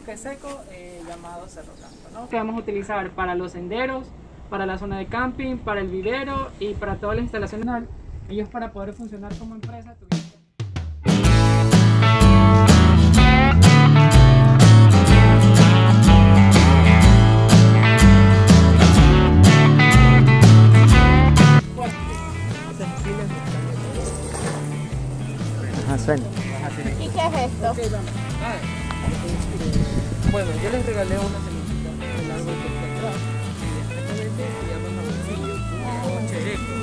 bosque seco llamado Cerro Blanco, ¿no? Que vamos a utilizar para los senderos, para la zona de camping, para el vivero y para todas las instalaciones. Ellos, para poder funcionar como empresa, tuvieron que... Suena. ¿Y qué es esto? Okay, bueno, yo les regalé una semillita del árbol que está atrás. Y este se llama jamoncillo o chereco.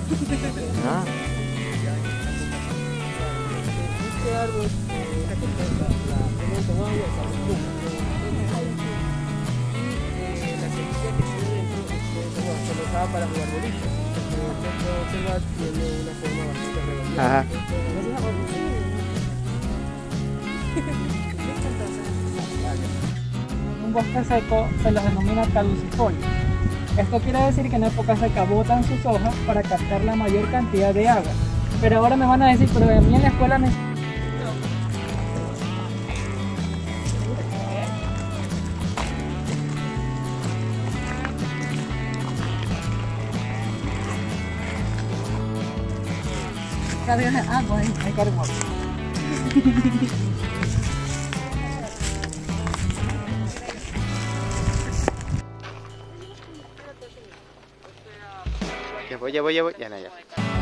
Este árbol recompensa la pone con agua, sale espuma. Y la semilla que tiene dentro se lo usaba para jugar boliche. Tiene una forma bastante redondeada. Un bosque seco se los denomina caducifolios. Esto quiere decir que en época seca botan sus hojas para captar la mayor cantidad de agua. Pero ahora me van a decir, pero a mí en la escuela me... agua, hay que agua. Ya voy. Ya no, ya.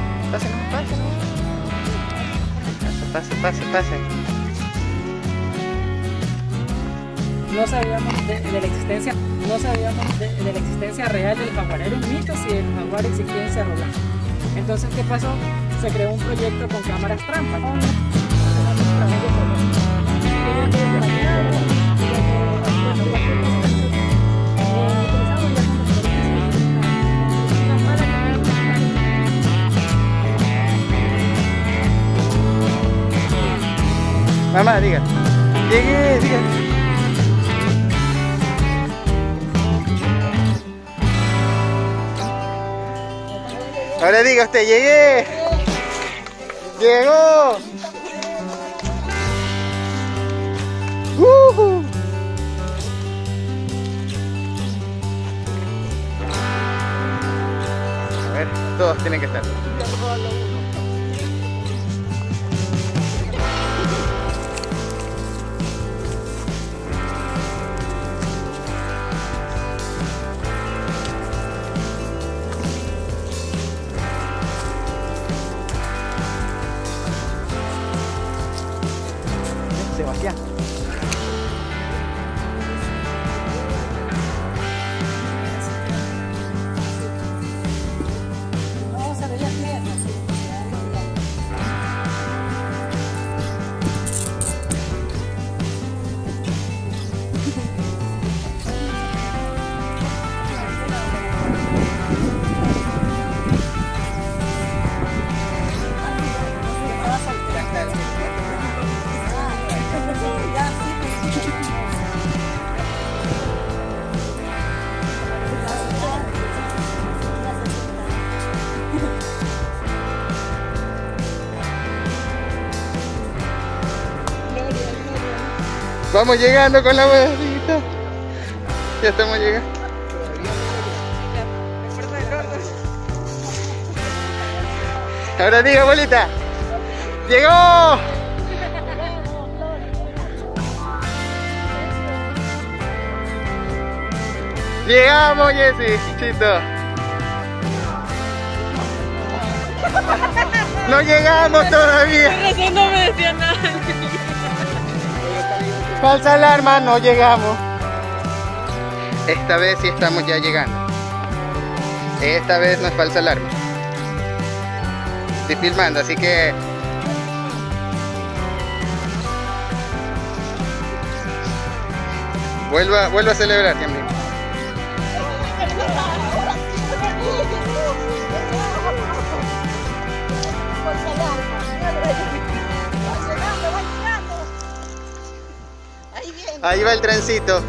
Pase. No sabíamos de la existencia, de la existencia real del jaguar. Era un mito si el jaguar existía en Cerro Blanco. Entonces, ¿qué pasó? Se creó un proyecto con cámaras trampa. Mamá, diga. Diga. Ahora diga usted, llegué. Llegó. A ver, todos tienen que estar. Sebastián. Vamos llegando con la abuelita. Ya estamos llegando. Ahora diga, abuelita. ¡Llegó! Llegamos, Jessy, chito. No llegamos todavía. Recién no me decía nada. Falsa alarma, no llegamos. Esta vez sí estamos ya llegando. Esta vez no es falsa alarma. Estoy filmando, así que... Vuelvo a celebrar también. Ahí va el trencito.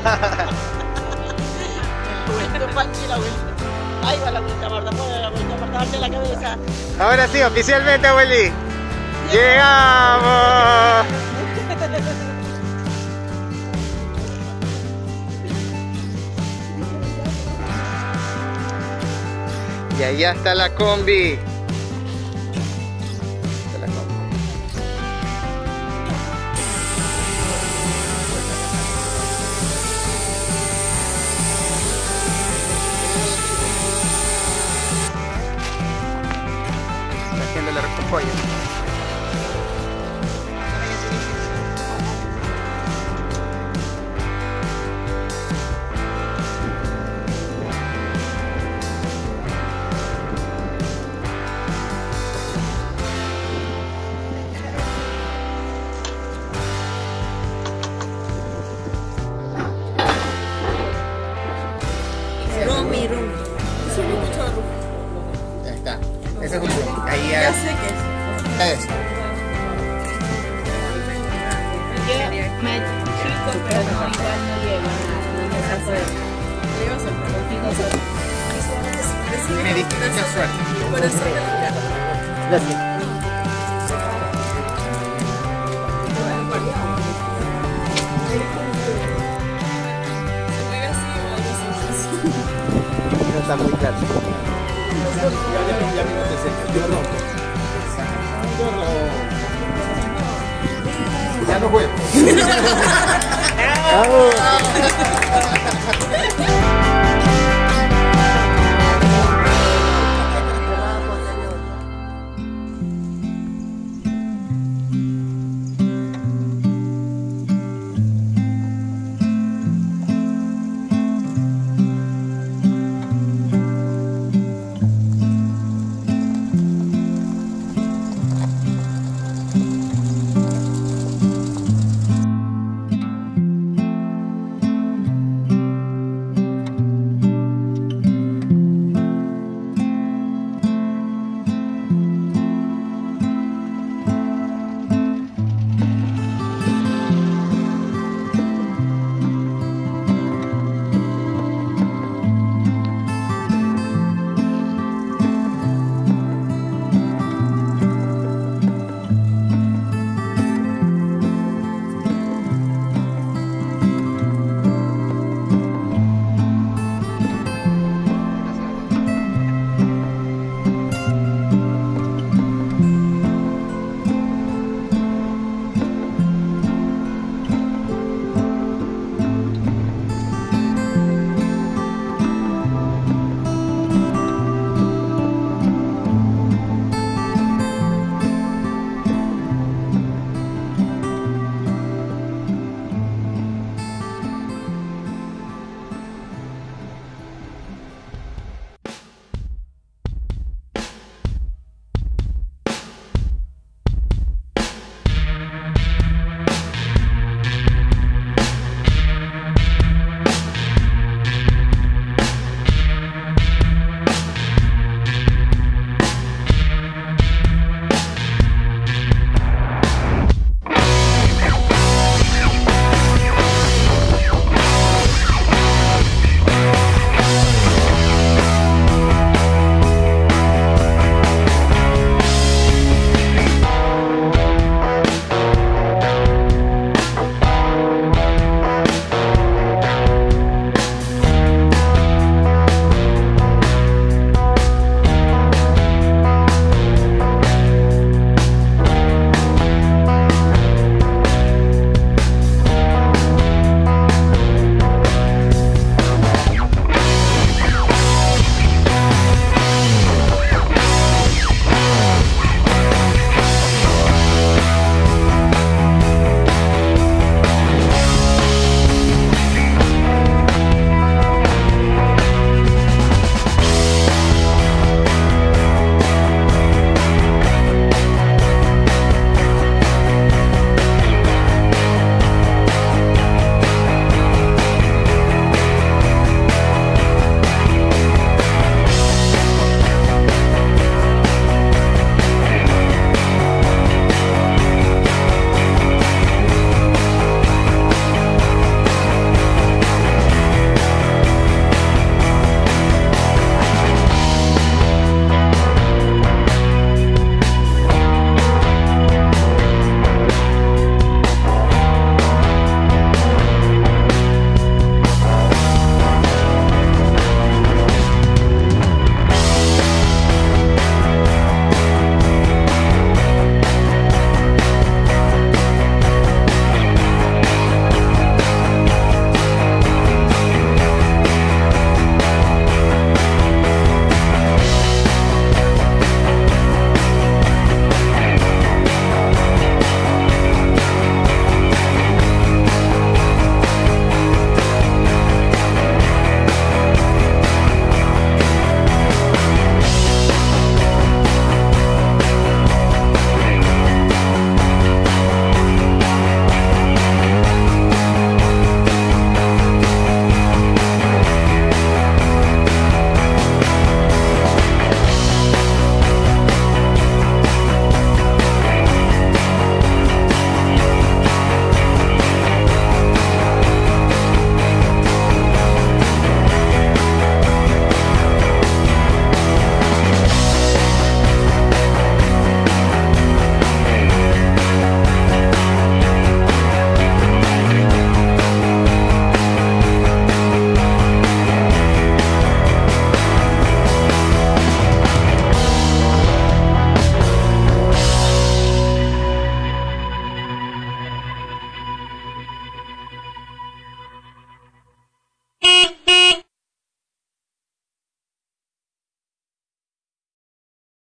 Ahí va la vuelta, Marta, pon la vuelta, Marta. darte la cabeza. Ahora sí, oficialmente, abueli. ¡Llegamos! Y allá está la combi. Está la combi. Está haciendo el arroz con pollo. Rumi, Rumi. Es un mucho Rumi. Ya está. Ese es un punto. Ahí Ya ya. sé que es. Eso. Yo me chico, pero no, igual no lleva. No me saco de. Lleva suerte. Me diste mucha suerte. Por eso te lo Gracias. No está muy claro. Ya no juego.